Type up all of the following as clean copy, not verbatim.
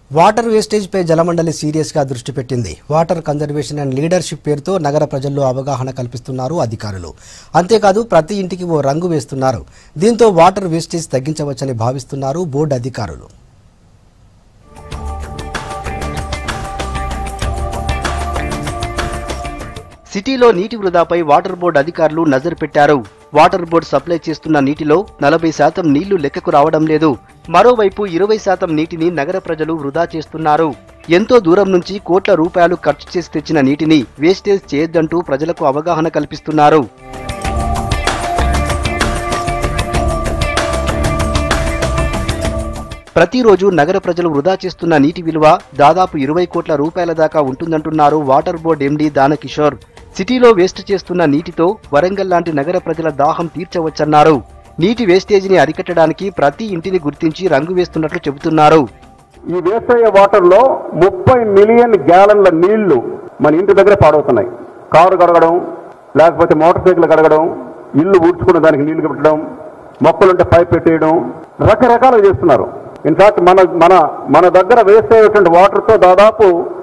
Water wastage పై జలమండలి serious గా దృష్టి పెట్టింది. వాటర్ కన్జర్వేషన్ అండ్ లీడర్షిప్ పేరుతో నగర ప్రజల్లో అవగాహన కల్పిస్తున్నారు అధికారులు. అంతేకాదు ప్రతి ఇంటికి ఓ రంగు వేస్తున్నారు. దీంతో వాటర్ వేస్టేజ్ తగ్గించవచ్చని భావిస్తున్నారు బోర్డు అధికారులు. సిటీలో నీటి వృధాపై వాటర్ బోర్డు అధికారులు నజరు పెట్టారు. వాటర్ బోర్డు సప్లై చేస్తున్న నీటిలో 40% నీళ్లు లెక్కకు రావడం లేదు. మరోవైపు 20% నీటిని నగర ప్రజలు వృధా చేస్తున్నారు. ఎంతో దూరం నుంచి కోట్ల రూపాయలు ఖర్చు చేసి తెచ్చిన నీటిని వేస్టేజ్ చేయొద్దంటూ ప్రజలకు అవగాహన కల్పిస్తున్నారు. ప్రతిరోజు నగర ప్రజలు వృధా చేస్తున్న నీటి విలువ దాదాపు 20 కోట్ల రూపాయల దాకా ఉంటుందంటున్నారు వాటర్ బోర్డు ఎండీ దానకిషోర్. సిటీలో వేస్ట్ చేస్తున్న నీటితో వరంగల్ లాంటి నగర ప్రజల దాహం తీర్చవచ్చన్నారు. నీటి వేస్టేజీని అరికట్టడానికి ప్రతి ఇంటిని గుర్తించి రంగు వేస్తున్నట్లు చెబుతున్నారు. ఈ వేస్ట్ అయ్యే వాటర్ లో 30 మిలియన్ గ్యాలన్ల నీళ్లు మన ఇంటి దగ్గర పాడవుతున్నాయి. కారు కడగడం, లేకపోతే మోటార్ సైకిల్ కడగడం, ఇల్లు ఊడ్చుకున్న దానికి నీళ్లు పెట్టడం, మొక్కలుంటే పైప్ పెట్టేయడం, రకరకాలుగా చేస్తున్నారు. ఇన్ఫాక్ట్ మన దగ్గర వేస్ట్ అయ్యేటువంటి వాటర్ తో దాదాపు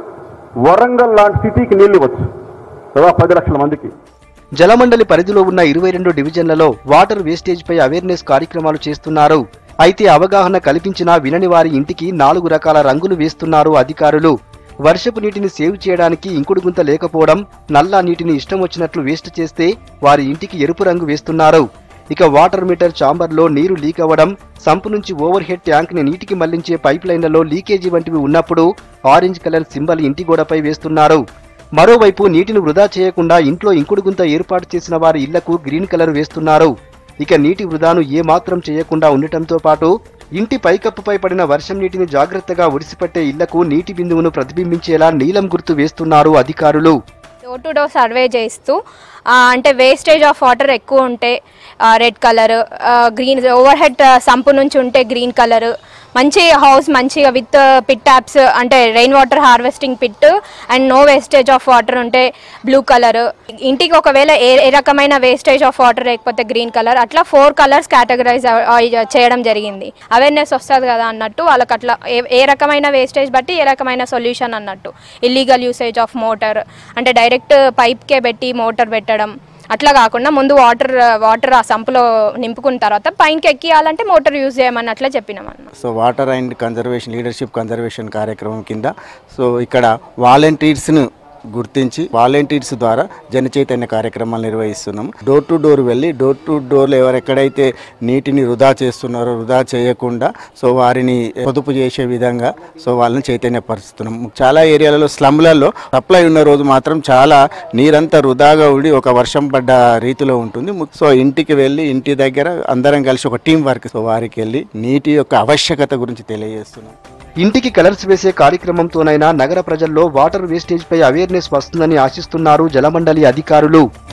వరంగల్ లాంటి సిటీకి నీళ్లు ఇవ్వచ్చు, దాదాపు 10 లక్షల మందికి. జలమండలి పరిధిలో ఉన్న 22 డివిజన్లలో వాటర్ వేస్టేజ్ పై అవేర్నెస్ కార్యక్రమాలు చేస్తున్నారు. అయితే అవగాహన కల్పించినా వినని వారి ఇంటికి 4 రకాల రంగులు వేస్తున్నారు అధికారులు. వర్షపు నీటిని సేవ్ చేయడానికి ఇంకుడు గుంత లేకపోవడం, నల్లా నీటిని ఇష్టం వచ్చినట్లు వేస్ట్ చేస్తే వారి ఇంటికి ఎరుపు రంగు వేస్తున్నారు. ఇక వాటర్ మీటర్ చాంబర్లో నీరు లీక్ అవ్వడం, సంపు నుంచి ఓవర్ హెడ్ ట్యాంక్ ని నీటికి మళ్లించే పైప్ లైన్లలో లీకేజీ వంటివి ఉన్నప్పుడు ఆరెంజ్ కలర్ సింబల్ ఇంటి గోడపై వేస్తున్నారు. మరోవైపు నీటిని వృధా చేయకుండా ఇంట్లో ఇంకుడు గుంత ఏర్పాటు చేసిన వారి ఇళ్లకు గ్రీన్ కలర్ వేస్తున్నారు. ఇక నీటి వృధాను ఏమాత్రం చేయకుండా ఉండటంతో పాటు ఇంటి పైకప్పుపై పడిన వర్షం నీటిని జాగ్రత్తగా ఒడిసిపట్టే ఇళ్లకు నీటి బిందువును ప్రతిబింబించేలా నీలం గుర్తు వేస్తున్నారు అధికారులు. డోర్ టు డోర్ సర్వే చేస్తూ అంటే వేస్టేజ్ ఆఫ్ వాటర్ ఎక్కువ ఉంటే red colour, green over head sump నుంచి ఉంటే గ్రీన్ కలర్, మంచి హౌస్ మంచిగా విత్ పిట్ ట్యాప్స్ అంటే rain water harvesting pit and no wastage of water ఉంటే బ్లూ కలర్, ఇంటికి ఒకవేళ ఏ రకమైన వేస్టేజ్ ఆఫ్ వాటర్ లేకపోతే గ్రీన్ కలర్, అట్లా 4 కలర్స్ కేటగరైజ్ చేయడం జరిగింది. అవేర్నెస్ వస్తుంది కదా అన్నట్టు వాళ్ళకి అట్లా ఏ రకమైన వేస్టేజ్ బట్టి ఏ రకమైన సొల్యూషన్ అన్నట్టు. ఇల్లీగల్ యూసేజ్ ఆఫ్ మోటార్ అంటే డైరెక్ట్ పైప్కే పెట్టి మోటార్ పెట్టడం, అట్లా కాకుండా ముందు వాటర్ ఆ సంపులో నింపుకున్న తర్వాత పైనకి ఎక్కియాలంటే మోటార్ యూజ్ చేయమని అట్లా చెప్పినామన్న. So water and conservation leadership conservation కార్యక్రమం కింద సో ఇక్కడ వాలంటీర్స్ను గుర్తించి వాలంటీర్స్ ద్వారా జన చైతన్య కార్యక్రమాలు నిర్వహిస్తున్నాం. డోర్ టు డోర్ వెళ్ళి డోర్ టు డోర్లో ఎవరెక్కడైతే నీటిని వృధా చేస్తున్నారో వృధా చేయకుండా సో వారిని పొదుపు చేసే విధంగా సో వాళ్ళని చైతన్యపరుస్తున్నాం. చాలా ఏరియాలలో స్లమ్లలో సప్లై ఉన్న రోజు మాత్రం చాలా నీరంతా వృధాగా ఉండి ఒక వర్షం పడ్డ రీతిలో ఉంటుంది. సో ఇంటికి వెళ్ళి ఇంటి దగ్గర అందరం కలిసి ఒక టీం వర్క్ సో వారికి వెళ్ళి నీటి యొక్క ఆవశ్యకత గురించి తెలియజేస్తున్నాం. ఇంటికి కలర్స్ వేసే కార్యక్రమంతోనైనా నగర ప్రజల్లో వాటర్ వేస్టేజ్ పై అవేర్నెస్ వస్తుందని ఆశిస్తున్నారు జలమండలి అధికారులు.